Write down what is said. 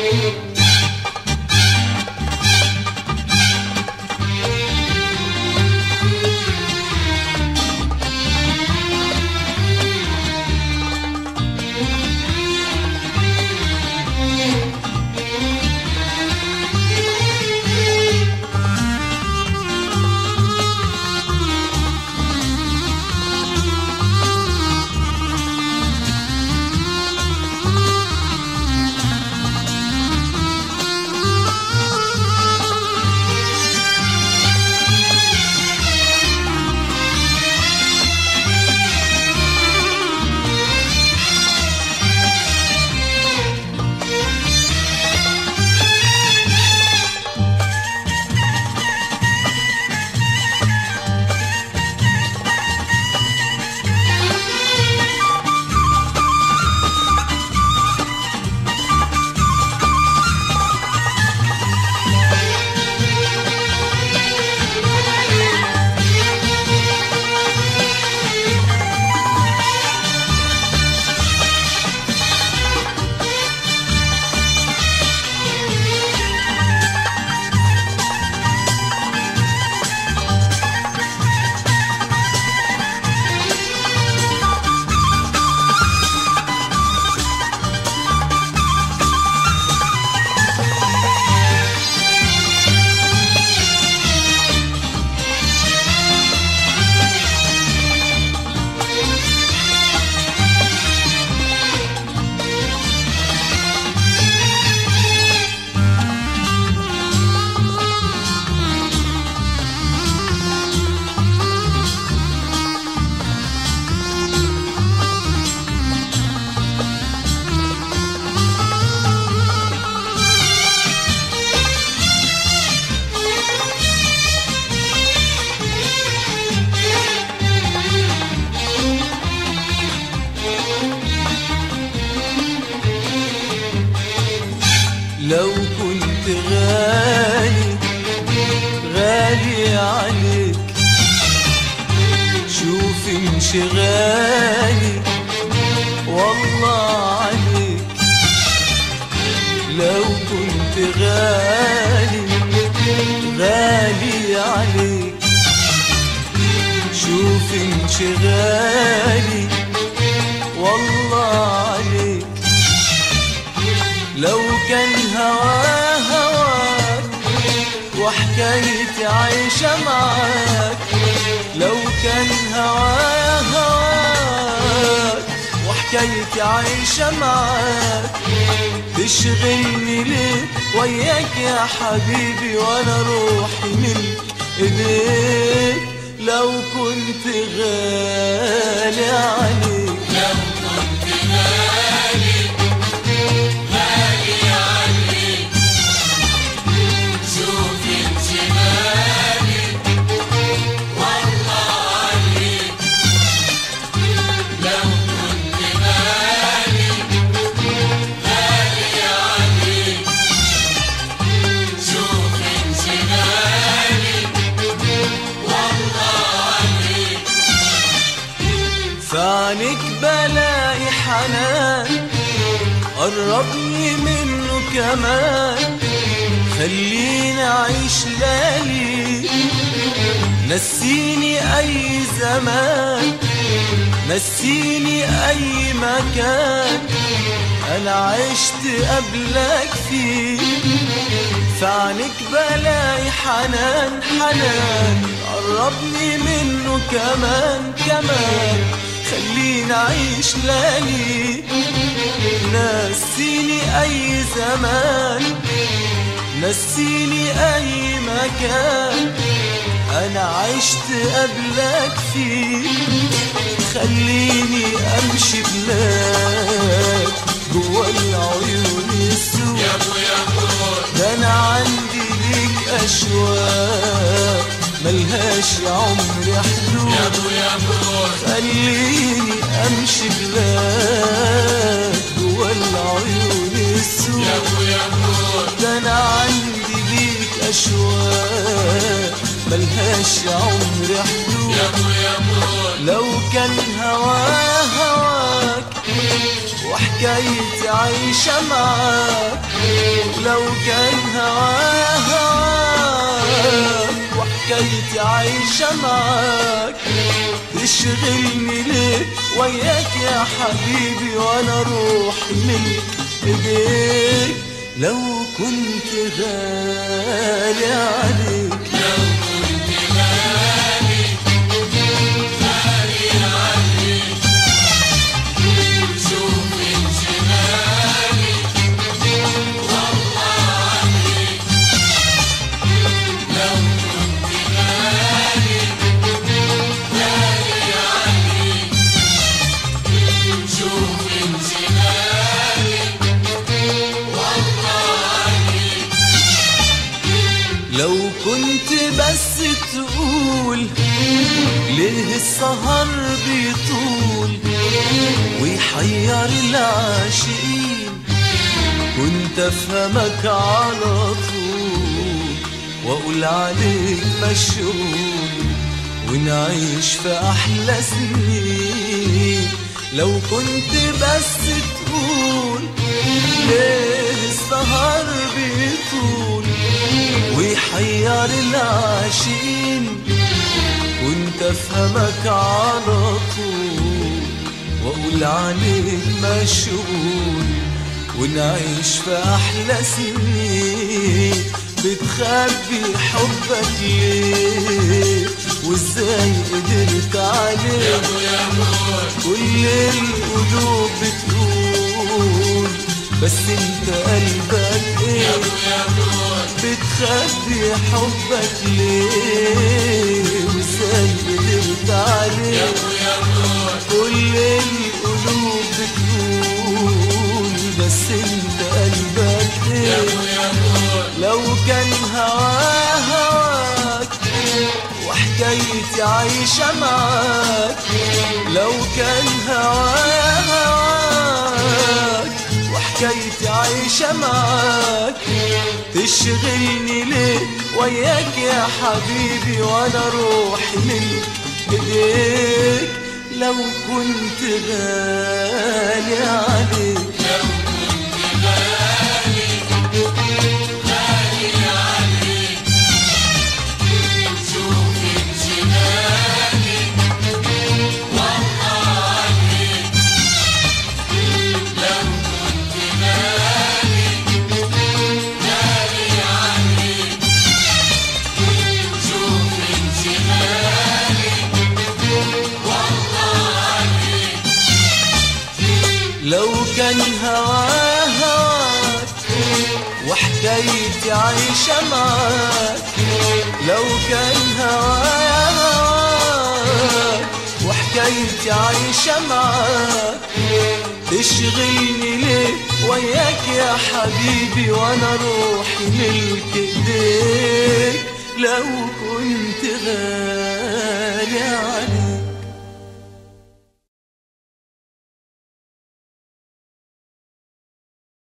لو كنت غالي غالي عليك، شوف انشغالي والله عليك. لو كنت غالي غالي عليك، شوف انشغالي والله عليك. لو كان هواك وحكايتي عايشة معاك، لو كان هواك وحكايتي عايشة معاك، تشغلني ليه وياك يا حبيبي وانا روحي ملك ايديك. لو كنت غالي عليك، لو كنت غالي غالي عليك، شوف انشغالي والله عليك. لو كنت غالي غالي عليك، شوف انشغالي والله عليك. فعنك بلاقي حنان قربني منه كمان، خليني أعيش ليالي، نسيني أي زمان، نسيني أي مكان أنا عشت قبلك فيه. فعنك بلاقي حنان حنان قربني منه كمان كمان، خليني أعيش ليالي، نسيني أي زمان، نسيني أي مكان أنا عشت قبلك فيه. خليني أمشي بلاك جوا العيون السود، يا ابو يا ابو ده أنا عندي ليك أشواق ملهاش يا عمري حدود. يا ابو يا ابو خليني أمشي بلاك جوا العيون السود، يا ابو يا ابو ده أنا عندي ليك أشواق ملهاش يا عمري حدود. يا ابو يا ابو لو كان هواك وحكايتي عايشة معاك، لو كان هواك وحكايتي عايشة معاك تشغلني ليه وياك يا حبيبي وانا روحي ملك ايديك لو كنت غالي عليك لو كنت غالي غالي عليك شوف انشغالي والله عليك لو كنت غالي غالي عليك شوف انشغالي والله عليك لو كنت بس تقول ليه السهر بيطول ويحير العاشقين كنت افهمك على طول واقول عليك مشغول ونعيش في احلى سنين لو كنت بس تقول ليه السهر بيطول ويحير العاشقين كنت افهمك على طول واقول عليك مشغول ونعيش في احلى سنين بتخبي حبك ليه وازاي قدرت عليه كل القلوب بتقول بس انت قلبك ايه بتخبي حبك ليه وازاي قدرت عليه كل القلوب بتقول بس انت قلبك ايه لو كان هواك وحكايتي عايشة معاك لو كان هواك وحكايتي عايشة معاك تشغلني ليه وياك يا حبيبي وانا روحي ملك ايديك لو كنت غالي عليك لو كنت غالي غالي عليك شوف انشغالي والله عليك لو كنت غالي غالي عليك شوف انشغالي والله عليك لو كان هواك وحكايتي عايشة معاك لو كان هواك وحكايتي عايشة معاك تشغلني ليه وياك يا حبيبي وانا روحي ملك ايديك لو كنت غالي